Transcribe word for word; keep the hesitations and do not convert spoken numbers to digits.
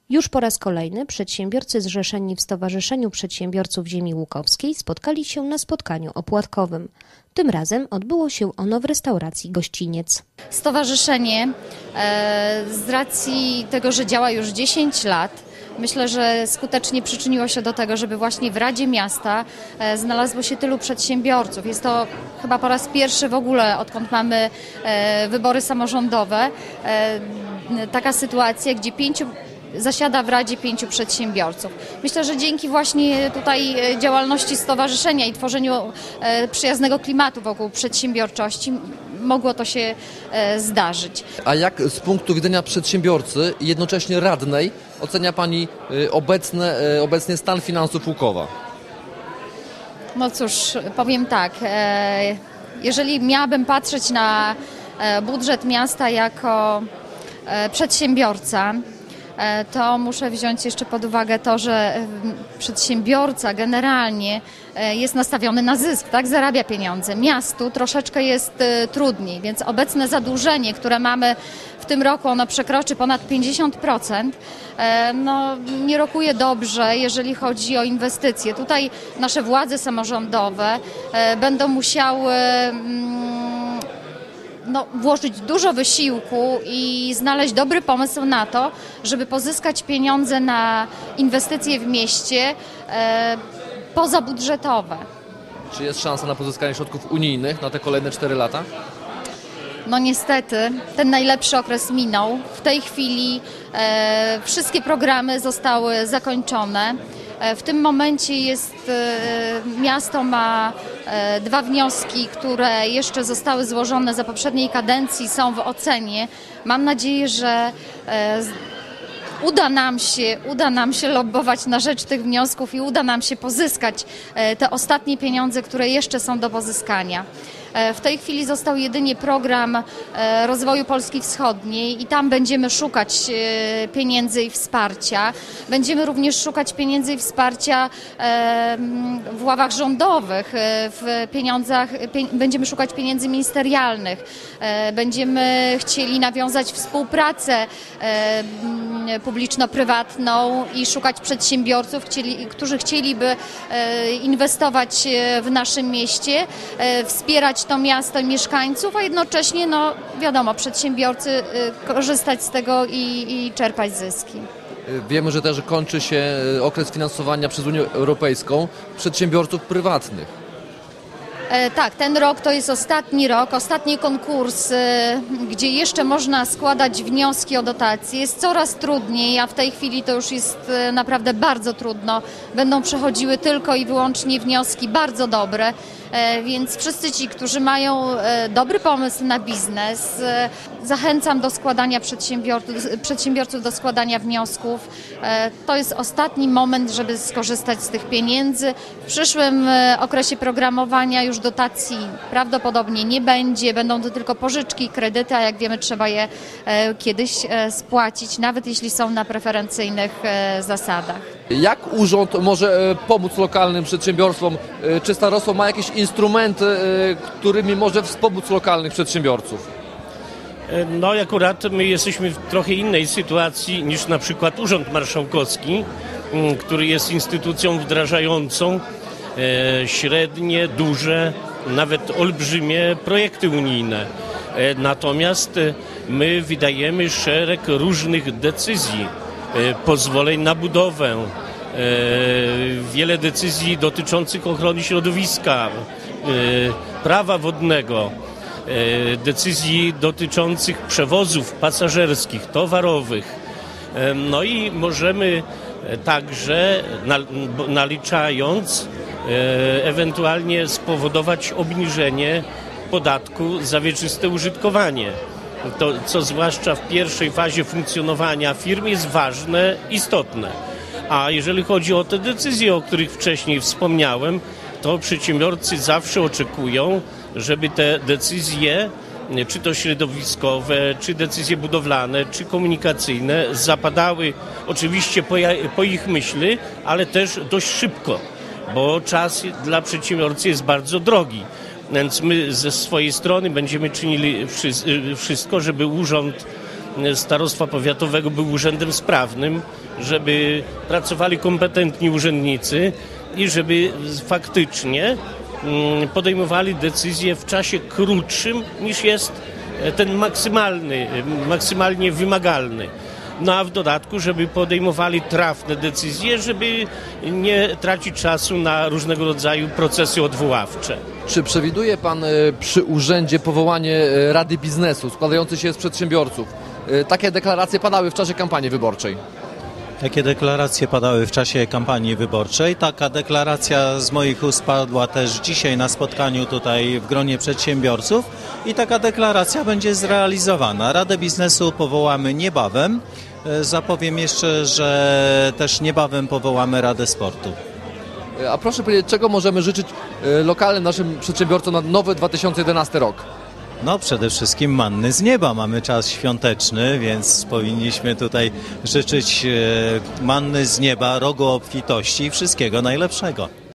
Już po raz kolejny przedsiębiorcy zrzeszeni w Stowarzyszeniu Przedsiębiorców Ziemi Łukowskiej spotkali się na spotkaniu opłatkowym. Tym razem odbyło się ono w restauracji Gościniec. Stowarzyszenie e, z racji tego, że działa już dziesięć lat, myślę, że skutecznie przyczyniło się do tego, żeby właśnie w Radzie Miasta e, znalazło się tylu przedsiębiorców. Jest to chyba po raz pierwszy w ogóle, odkąd mamy e, wybory samorządowe, e, taka sytuacja, gdzie pięciu zasiada w Radzie pięciu przedsiębiorców. Myślę, że dzięki właśnie tutaj działalności stowarzyszenia i tworzeniu przyjaznego klimatu wokół przedsiębiorczości mogło to się zdarzyć. A jak z punktu widzenia przedsiębiorcy i jednocześnie radnej ocenia Pani obecne, obecnie stan finansów Łukowa? No cóż, powiem tak, jeżeli miałabym patrzeć na budżet miasta jako przedsiębiorca, to muszę wziąć jeszcze pod uwagę to, że przedsiębiorca generalnie jest nastawiony na zysk, tak? Zarabia pieniądze. Miastu troszeczkę jest trudniej, więc obecne zadłużenie, które mamy w tym roku, ono przekroczy ponad pięćdziesiąt procent, no, nie rokuje dobrze, jeżeli chodzi o inwestycje. Tutaj nasze władze samorządowe będą musiały No, włożyć dużo wysiłku i znaleźć dobry pomysł na to, żeby pozyskać pieniądze na inwestycje w mieście e, pozabudżetowe. Czy jest szansa na pozyskanie środków unijnych na te kolejne cztery lata? No niestety, ten najlepszy okres minął. W tej chwili e, wszystkie programy zostały zakończone. W tym momencie jest, miasto ma dwa wnioski, które jeszcze zostały złożone za poprzedniej kadencji, są w ocenie. Mam nadzieję, że uda nam się, uda nam się lobbować na rzecz tych wniosków i uda nam się pozyskać te ostatnie pieniądze, które jeszcze są do pozyskania. W tej chwili został jedynie program rozwoju Polski Wschodniej i tam będziemy szukać pieniędzy i wsparcia. Będziemy również szukać pieniędzy i wsparcia w ławach rządowych, w pieniądzach, będziemy szukać pieniędzy ministerialnych. Będziemy chcieli nawiązać współpracę publiczno-prywatną i szukać przedsiębiorców, chcieli, którzy chcieliby inwestować w naszym mieście, wspierać to miasto i mieszkańców, a jednocześnie, no wiadomo, przedsiębiorcy korzystać z tego i, i czerpać zyski. Wiemy, że też kończy się okres finansowania przez Unię Europejską przedsiębiorców prywatnych. E, tak, ten rok to jest ostatni rok, ostatni konkurs, e, gdzie jeszcze można składać wnioski o dotacje. Jest coraz trudniej, a w tej chwili to już jest e, naprawdę bardzo trudno. Będą przechodziły tylko i wyłącznie wnioski bardzo dobre, e, więc wszyscy ci, którzy mają e, dobry pomysł na biznes, e, zachęcam do składania przedsiębiorców, przedsiębiorców do składania wniosków. E, to jest ostatni moment, żeby skorzystać z tych pieniędzy. W przyszłym e, okresie programowania już dotacji prawdopodobnie nie będzie, będą to tylko pożyczki, kredyty, a jak wiemy, trzeba je e, kiedyś e, spłacić, nawet jeśli są na preferencyjnych e, zasadach. Jak urząd może e, pomóc lokalnym przedsiębiorstwom? E, czy starostwo ma jakieś instrumenty, e, którymi może wspomóc lokalnych przedsiębiorców? No akurat my jesteśmy w trochę innej sytuacji niż na przykład Urząd Marszałkowski, który jest instytucją wdrażającą średnie, duże, nawet olbrzymie projekty unijne. Natomiast my wydajemy szereg różnych decyzji, pozwoleń na budowę, wiele decyzji dotyczących ochrony środowiska, prawa wodnego, decyzji dotyczących przewozów pasażerskich, towarowych. No i możemy także, naliczając, ewentualnie spowodować obniżenie podatku za wieczyste użytkowanie. To, co zwłaszcza w pierwszej fazie funkcjonowania firm jest ważne, istotne. A jeżeli chodzi o te decyzje, o których wcześniej wspomniałem, to przedsiębiorcy zawsze oczekują, żeby te decyzje, czy to środowiskowe, czy decyzje budowlane, czy komunikacyjne, zapadały oczywiście po, po ich myśli, ale też dość szybko, bo czas dla przedsiębiorcy jest bardzo drogi. Więc my ze swojej strony będziemy czynili wszystko, żeby urząd starostwa powiatowego był urzędem sprawnym, żeby pracowali kompetentni urzędnicy i żeby faktycznie podejmowali decyzje w czasie krótszym niż jest ten maksymalny, maksymalnie wymagalny. No a w dodatku, żeby podejmowali trafne decyzje, żeby nie tracić czasu na różnego rodzaju procesy odwoławcze. Czy przewiduje Pan przy urzędzie powołanie Rady Biznesu składającej się z przedsiębiorców? Takie deklaracje padały w czasie kampanii wyborczej. Takie deklaracje padały w czasie kampanii wyborczej. Taka deklaracja z moich ust padła też dzisiaj na spotkaniu tutaj w gronie przedsiębiorców i taka deklaracja będzie zrealizowana. Radę Biznesu powołamy niebawem. Zapowiem jeszcze, że też niebawem powołamy Radę Sportu. A proszę powiedzieć, czego możemy życzyć lokalnym naszym przedsiębiorcom na nowy dwa tysiące jedenasty rok? No przede wszystkim manny z nieba. Mamy czas świąteczny, więc powinniśmy tutaj życzyć manny z nieba, rogu obfitości i wszystkiego najlepszego.